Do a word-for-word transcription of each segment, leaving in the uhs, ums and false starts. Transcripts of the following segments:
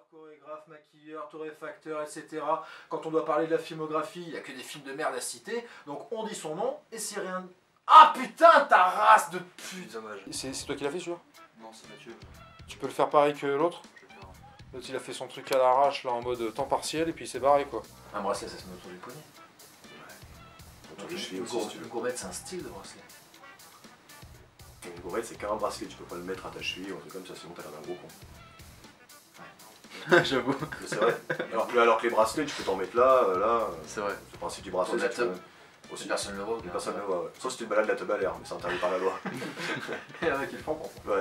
chorégraphe, maquilleur, torréfacteur, et cetera. Quand on doit parler de la filmographie, il n'y a que des films de merde à citer. Donc on dit son nom et c'est rien. Ah putain, ta race de pute! Dommage. C'est toi qui l'as fait celui-là? Non, c'est Mathieu. Tu peux le faire pareil que l'autre? Je vais faire. L'autre il a fait son truc à l'arrache là en mode temps partiel et puis il s'est barré quoi. Un bracelet ça se met autour du poignet. Ouais. Autour des chevilles aussi si tu veux. Une gourmette c'est un style de bracelet. Une gourmette c'est qu'un bracelet, tu peux pas le mettre à ta cheville ou un truc comme ça, sinon t'as l'air d'un gros con. J'avoue. Mais c'est vrai. Alors que, alors que les bracelets, tu peux t'en mettre là, euh, là. C'est vrai. C'est le principe du bracelet. Pour c'est la que tu teub. peux- Aussi, Personne ne le voit. personne ne le voit, ouais. Sauf si tu te balades la teub à l'air, mais c'est interdit par la loi. Et il y en a qui le font pour ça. Ouais.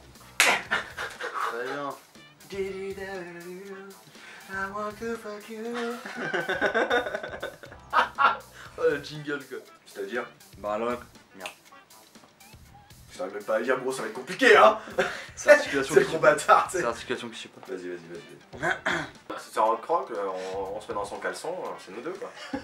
Très bien. Oh le jingle quoi. C'est-à-dire, Bah alors, merde. je t'arrive même pas à dire, gros, ça va être compliqué, hein. C'est l'articulation C'est qui le suit gros pas. bâtard, tu C'est sais. l'articulation qui suit pas. Vas-y, vas-y, vas-y. C'est un rock croc, euh, on, on se met dans son caleçon, euh, c'est nous deux, quoi. C'est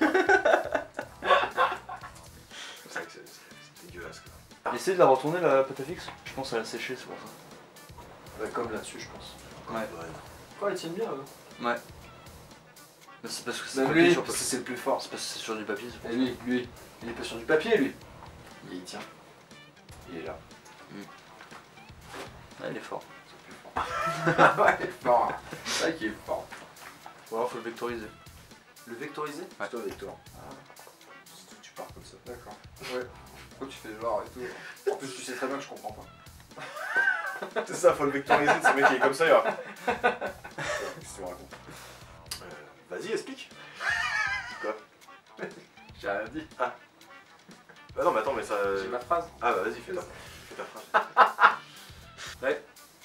vrai que c'est c'est dégueulasse, quoi. Essaye de la retourner la pâte à fixe. Je pense qu'elle a séché, c'est pour ça. Ouais, comme là-dessus je pense. Ouais. Quoi ils tiennent bien eux? Ouais. Mais c'est parce que c'est Même papier lui, sur parce que papier. c'est le plus fort. C'est parce que c'est sur du papier, c'est pour Et ça. lui, lui, il est pas sur du papier lui. Et il tient. Il est là. Ouais, il est fort. Ouais, il est fort. C'est vrai qu'il est fort. Ou alors faut le vectoriser. Le vectoriser? Ouais. C'est toi, Victor. Ah, Si tu pars comme ça. d'accord. Ouais. Pourquoi tu fais genre et tout? En plus tu sais très bien que je comprends pas. C'est ça, faut le vectoriser, c'est le mec qui est comme ça, il va. Qu'est-ce que tu me racontes? Euh, Vas-y, explique. Quoi? J'ai rien dit. Bah non, mais attends, mais ça. J'ai ma phrase. Ah bah vas-y, fais ta, fais ta phrase. Ouais.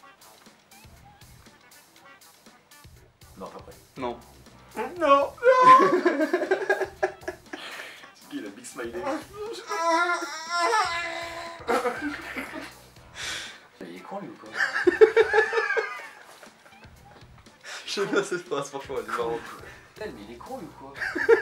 Non, pas prêt. Non. Non. C'est qui la big smiley? Il est con lui ou quoi? Je sais pas cette phrase, franchement, elle est marrante. Mais il est con lui ou quoi?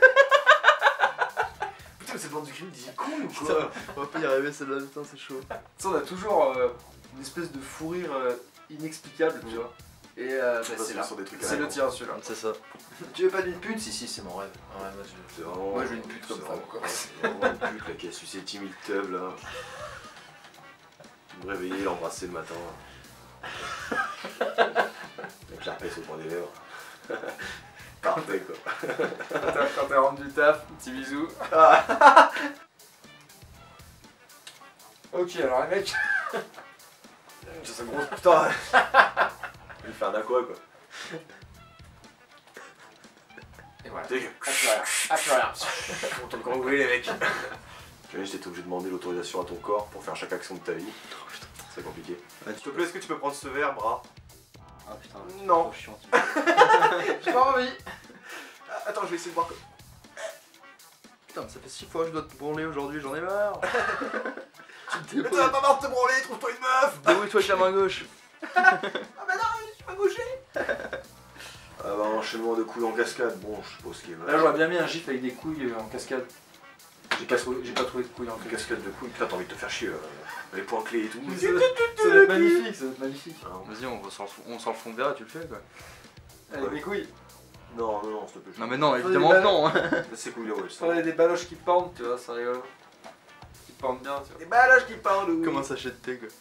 Putain, mais cette bande du crime, il est con ou Putain, quoi? on va pas y arriver celle-là, putain, c'est chaud. Tu sais, on a toujours euh, une espèce de fou rire euh, inexplicable, tu vois. Et euh, bah, Parce c'est que là. sur des trucs à C'est la le con. tien celui-là. C'est ça. Tu veux pas d'une pute? Si, si, c'est mon rêve. Ouais, moi, je... C'est vraiment. Moi, je veux une pute comme c'est femme, vraiment- quoi. C'est vraiment une pute là qui a sucé Timmy le Tub là. Me réveiller, l'embrasser le matin. Avec l'herpès au point des lèvres. Parfait quoi. Quand t'es rendu du taf, petit bisou. Ok, alors les mecs. C'est sa grosse putain. Je vais faire un aqua quoi. Et voilà. T'es Ah, plus rien. Ah, plus rien. on t'a encore ouvrir les mecs. J'étais obligé de demander l'autorisation à ton corps pour faire chaque action de ta vie. C'est compliqué. Ouais, S'il te plaît, est-ce que tu peux prendre ce verre, bras? Ah putain. Non. Trop chiant. J'ai pas envie. Ah, attends, je vais essayer de voir. Putain, mais ça fait six fois que je dois te branler aujourd'hui, j'en ai marre. Tu te Mais t'en as pas marre de te branler, trouve-toi une meuf. débrouille-toi avec la main gauche. Ah bah non, je suis pas bougé. Ah bah enchaînement de couilles en cascade, bon je sais pas ce qui est mal. Là, j'aurais bien mis un gif avec des couilles en cascade. J'ai pas, trouvé- j'ai pas trouvé de couilles en Une cascade. cascade de couilles, putain t'as envie de te faire chier, euh, les points clés et tout. Ça doit ça doit être magnifique, ça doit être magnifique. Vas-y, on va s'en on s'en le fond de verre et tu le fais quoi. Avec des couilles. Non, non, non, s'il te plaît. Non mais non, des évidemment balles. que non. Laisse ces couilles là, ouais. Ça aurait des baloches qui pendent, tu vois, c'est rigolo. Qui pendent bien, tu vois. Des baloches qui parlent, oui. Comment ça de thé quoi.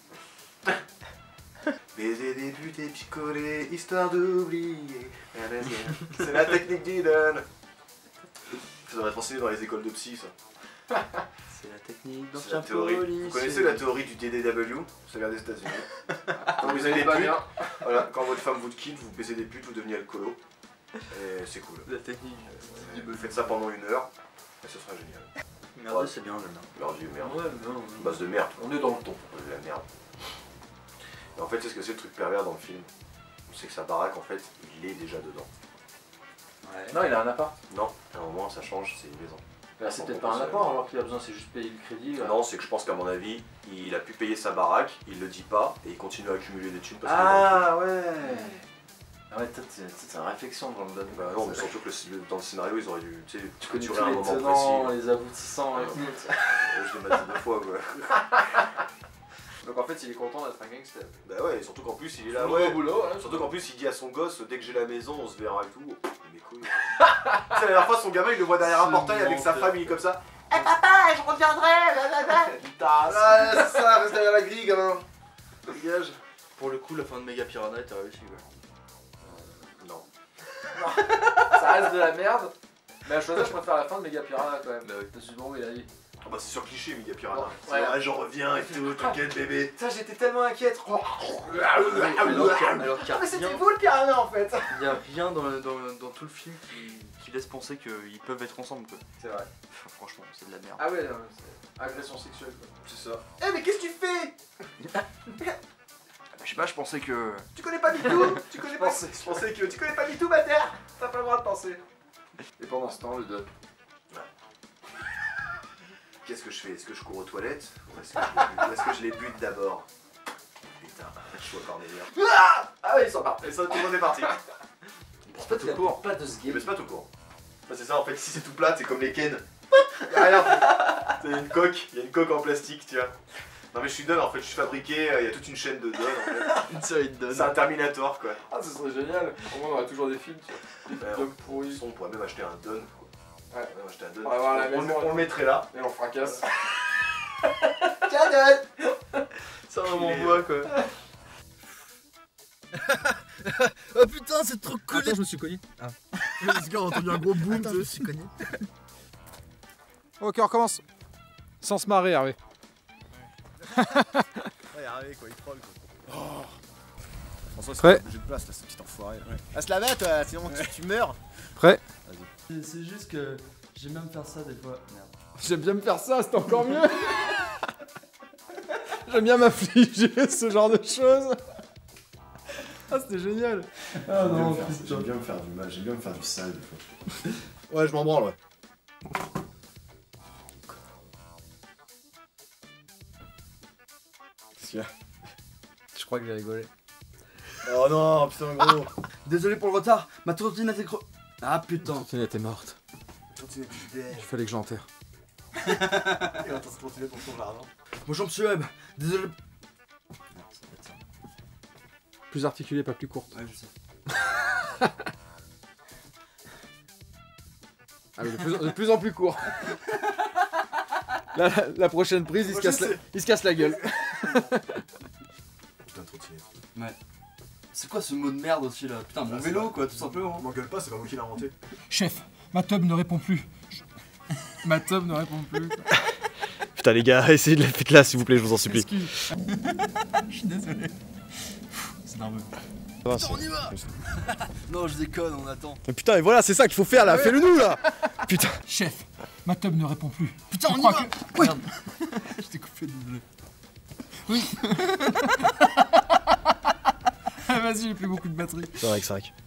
Baiser des putes et picoler, histoire d'oublier. C'est la technique d'Eden. Ça devrait être enseigné dans les écoles de psy, ça. C'est la technique C'est la d'ancien théorie. policier. Vous connaissez la théorie du D D W? Ça vient des États-Unis. Quand vous avez des Pas putes, bien. voilà, quand votre femme vous quitte, vous baisez des putes, vous devenez alcoolo. Et c'est cool. La technique. Euh, Vous faites ça pendant une heure, et ce sera génial. Merde, c'est bien, j'aime bien. Merde, du merde. Ouais, non, Base de merde. on est dans le ton. De la merde. Et en fait, c'est ce que c'est le truc pervers dans le film. C'est que sa baraque, en fait, il est déjà dedans. Ouais. Non, il a un appart. Non, à un moment, ça change, c'est une maison. Bah, c'est peut-être pas un appart alors qu'il a besoin, c'est juste payer le crédit. Non, c'est que je pense qu'à mon avis, il a pu payer sa baraque, il le dit pas, et il continue à accumuler des thunes parce qu'il est Ah ouais. Ah ouais, peut-être c'est c'est une réflexion dans le dans le- Bah non, mais surtout que le- dans le scénario, ils auraient dû, tu sais, Tu connais tous clôturer un les moment tenants, précis. les aboutissants et Ouais. tout. Je l'ai maté deux fois, quoi. Donc en fait, il est content d'être un gangster. Bah ouais, surtout qu'en plus il est là, Nouveau ouais. boulot, hein, Surtout qu'en plus il dit à son gosse, dès que j'ai la maison, on se verra et tout. Mais couilles. Tu sais, la dernière fois, son gamin il le voit derrière un C'est portail avec sa menteur. femme, il est comme ça. Eh papa, je reviendrai, blablabla. Il tasse. Ah, c'est ça, reste derrière la grille, gamin. Dégage. Pour le coup, la fin de Méga Piranha était réussie, quoi. Non. Ça reste de la merde. Mais à choisir, je préfère la fin de Méga Piranha quand même. Bah oui. Parce que bon, il a dit. Ah bah c'est sur cliché, Méga Piranha. Bon, C'est, ouais. ah, j'en reviens et tout, t'inquiète bébé. Ça, j'étais tellement inquiète. Oh. Alors qu'il y a- alors qu'il y a Ah, mais c'était rien- vous le piranha en fait. il y a rien dans, le- dans, le- dans tout le film qui, qui laisse penser qu'ils peuvent être ensemble, quoi. C'est vrai. Enfin, franchement, c'est de la merde. Ah ouais, non, c'est agression sexuelle quoi. C'est ça. Eh mais qu'est-ce que tu fais? Je sais pas, je pensais que... Tu connais pas MeToo? Tu connais pas? Je pensais que tu connais pas MeToo, ma terre. T'as pas le droit de penser. Et pendant ce temps, le deux. Qu'est-ce que je fais? Est-ce que je cours aux toilettes? Ou est-ce que je les bute, ou est-ce que je les bute d'abord? Putain, je suis encore meilleur. Ah ouais, ils sont partis. Et ça, tout le monde est parti. C'est pas tout court. Pas de ce Mais game. c'est pas tout court. Bah, c'est ça en fait, si c'est tout plat, c'est comme les Ken. Y'a rien. Il y a une coque, il y a une coque en plastique, tu vois. Non mais je suis Don en fait, je suis fabriqué, il y a toute une chaîne de Don en fait. Une série de C'est un Terminator quoi. Ah, ce serait génial. Au moins, on aurait toujours des films, tu vois. Des Ouais, films De pourris. toute façon, on pourrait même acheter un Don. Quoi. Ouais. On pourrait acheter un Don. On va voir à la on, maison. on le mettrait là. Et on fracasse. Tiens Don. Ça va Il mon est- bois, quoi. Oh putain, c'est trop collé. Attends, je me suis cogné. Ah. Parce qu'on a entendu un gros boom. Attends, je me suis cogné. Ok, on recommence. Sans se marrer, Hervé. Ouais, Hervé quoi, il troll quoi. Oh. François, c'est Prêt. pas obligé de place là, ce petit enfoiré. Là. À se la mettre, toi, sinon tu, tu meurs. Prêt? C'est c'est juste que j'aime bien me faire ça des fois. Merde. J'aime bien me faire ça, c'est encore mieux. J'aime bien m'affliger ce genre de choses. Ah, c'était génial. Ah J'aime bien non, me faire- putain. J'aime bien me faire du mal, j'aime bien me faire du sale des fois. Ouais, je m'en branle, ouais. Qu'est-ce qu'il y a? Je crois que j'ai rigolé. Oh non, putain, gros. Désolé pour le retard, ma tourtine a été cro... Ah putain. Elle était morte. Continue de Il fallait que j'enterre. Et on t'en continuer ton tour là, non? Bonjour monsieur Webb, désolé... Ah, ça doit être ça. Plus articulée, pas plus courte. Ouais, je sais. Ah oui, de plus, de plus en plus court. La, la- la prochaine prise, il se, Moi, casse je la, sais. il se casse la gueule. Putain, trottinette. C'est quoi ce mot de merde aussi là? Putain, mon Ah, c'est vélo vrai. quoi, tout simplement. M'engueule pas, c'est pas moi qui l'ai inventé. Chef, ma tub ne répond plus. Ma tub ne répond plus. Putain les gars, essayez de la faites là s'il vous plaît, je vous en supplie. Excuse. Je suis désolé. C'est nerveux. Putain, on y va. Non, je déconne, on attend. Mais putain, et voilà, c'est ça qu'il faut faire là, fais-le nous là. Putain. Chef, ma tub ne répond plus. Putain, Je on y crois va. que- Oui. Merde. Je t'ai coupé, désolé. Oui. Ah, vas-y, j'ai plus beaucoup de batterie. C'est vrai que c'est vrai. que-